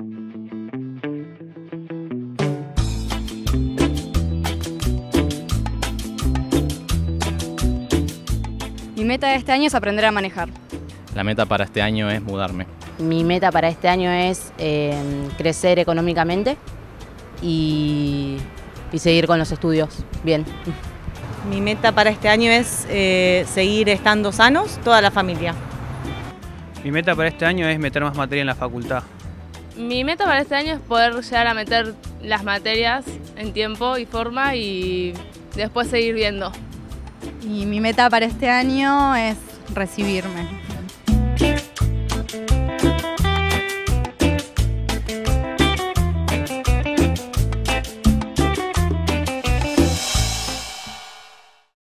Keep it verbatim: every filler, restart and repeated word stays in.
Mi meta de este año es aprender a manejar. La meta para este año es mudarme. Mi meta para este año es eh, crecer económicamente y, y seguir con los estudios bien. Mi meta para este año es eh, seguir estando sanos, toda la familia. Mi meta para este año es meter más materia en la facultad. Mi meta para este año es poder llegar a meter las materias en tiempo y forma y después seguir viendo. Y mi meta para este año es recibirme.